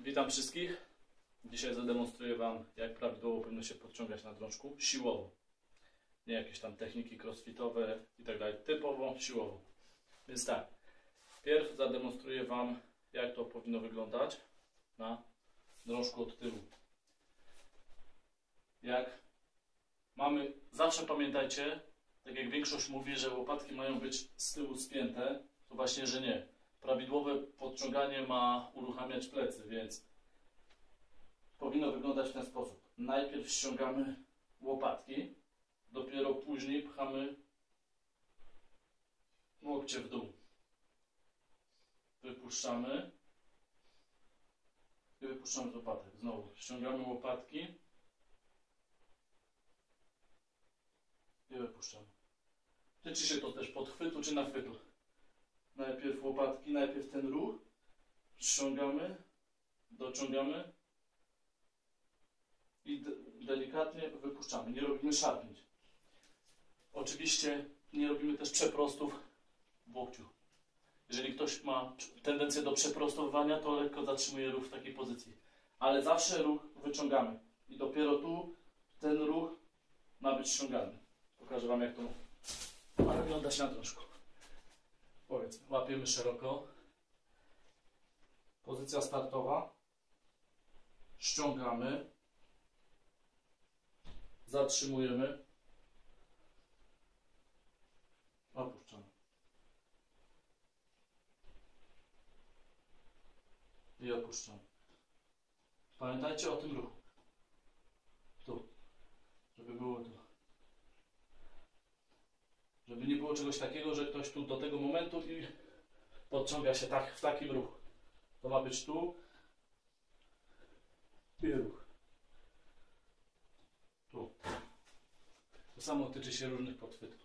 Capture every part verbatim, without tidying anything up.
Witam wszystkich. Dzisiaj zademonstruję Wam, jak prawidłowo powinno się podciągać na drążku siłowo. Nie jakieś tam techniki crossfitowe i tak dalej, typowo siłowo. Więc tak, pierw zademonstruję Wam, jak to powinno wyglądać na drążku od tyłu. Jak mamy, zawsze pamiętajcie, tak jak większość mówi, że łopatki mają być z tyłu spięte, to właśnie, że nie. Prawidłowe podciąganie ma uruchamiać plecy, więc powinno wyglądać w ten sposób. Najpierw ściągamy łopatki, dopiero później pchamy łokcie w dół. Wypuszczamy i wypuszczamy z łopatek. Znowu ściągamy łopatki i wypuszczamy. Tyczy się to też podchwytu czy nachwytu. Najpierw łopatki, najpierw ten ruch, ściągamy, dociągamy i de delikatnie wypuszczamy. Nie robimy szarpnięć. Oczywiście nie robimy też przeprostów w łokciu. Jeżeli ktoś ma tendencję do przeprostowywania, to lekko zatrzymuje ruch w takiej pozycji. Ale zawsze ruch wyciągamy. I dopiero tu ten ruch ma być ściągany. Pokażę Wam, jak to ma wyglądać na drążku. Powiedzmy, łapiemy szeroko. Pozycja startowa. Ściągamy. Zatrzymujemy. Opuszczamy. I opuszczamy. Pamiętajcie o tym ruchu. Tu. Żeby było tu. Żeby nie było czegoś takiego, że ktoś tu do tego momentu i podciąga się tak w takim ruchu. To ma być tu i ruch. Tu. To samo tyczy się różnych podchwytów.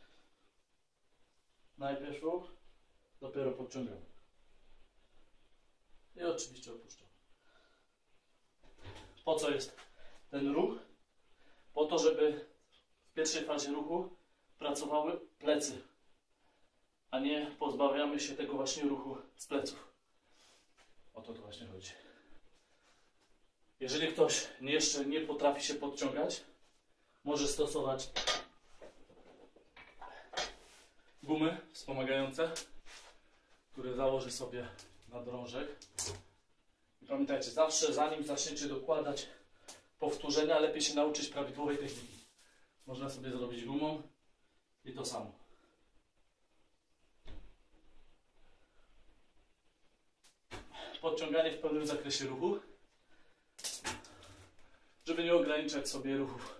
Najpierw ruch, dopiero podciągamy. I oczywiście opuszczamy. Po co jest ten ruch? Po to, żeby w pierwszej fazie ruchu pracowały plecy, a nie pozbawiamy się tego właśnie ruchu z pleców. O to tu właśnie chodzi. Jeżeli ktoś jeszcze nie potrafi się podciągać, może stosować gumy wspomagające, które założy sobie na drążek. I pamiętajcie, zawsze zanim zaczniecie dokładać powtórzenia, lepiej się nauczyć prawidłowej techniki. Można sobie zrobić gumą i to samo. Podciąganie w pełnym zakresie ruchu, żeby nie ograniczać sobie ruchów.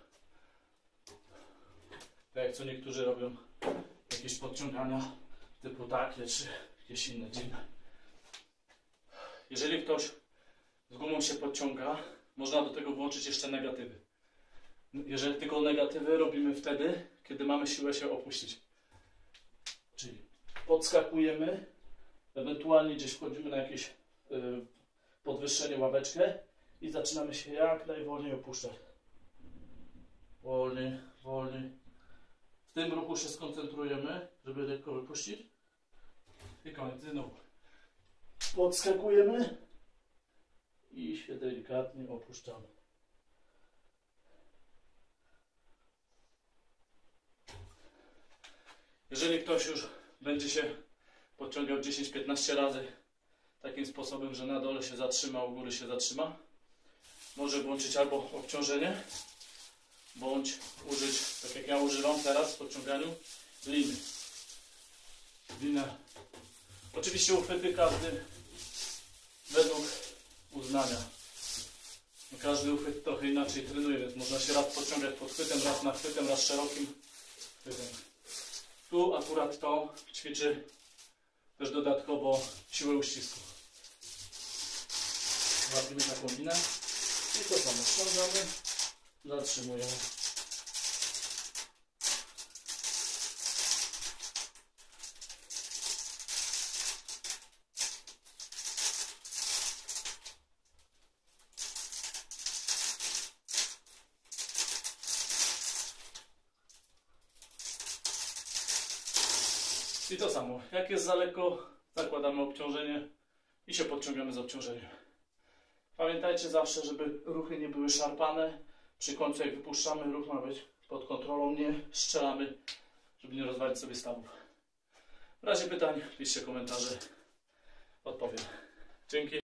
Tak jak co niektórzy robią jakieś podciągania typu takie czy jakieś inne dziwne. Jeżeli ktoś z gumą się podciąga, można do tego włączyć jeszcze negatywy. Jeżeli tylko negatywy robimy wtedy, kiedy mamy siłę się opuścić. Czyli podskakujemy, ewentualnie gdzieś wchodzimy na jakieś yy, podwyższenie, ławeczkę i zaczynamy się jak najwolniej opuszczać. Wolniej, wolniej. W tym ruchu się skoncentrujemy, żeby lekko wypuścić. I koniec. Znowu. Podskakujemy i się delikatnie opuszczamy. Jeżeli ktoś już będzie się podciągał dziesięć piętnaście razy takim sposobem, że na dole się zatrzyma, u góry się zatrzyma, może włączyć albo obciążenie, bądź użyć, tak jak ja używam teraz w podciąganiu, liny. Linę. Oczywiście uchwyty każdy według uznania. Każdy uchwyt trochę inaczej trenuje, więc można się raz podciągać podchwytem, raz nachwytem, raz szerokim chwytem. Tu akurat to ćwiczy też dodatkowo siłę uścisku. Łapiemy taką linę i to samo ściągamy, zatrzymujemy. I to samo, jak jest za lekko, zakładamy obciążenie i się podciągamy z obciążeniem. Pamiętajcie zawsze, żeby ruchy nie były szarpane. Przy końcu jak wypuszczamy, ruch ma być pod kontrolą, nie strzelamy, żeby nie rozwalić sobie stawów. W razie pytań piszcie komentarze, odpowiem. Dzięki.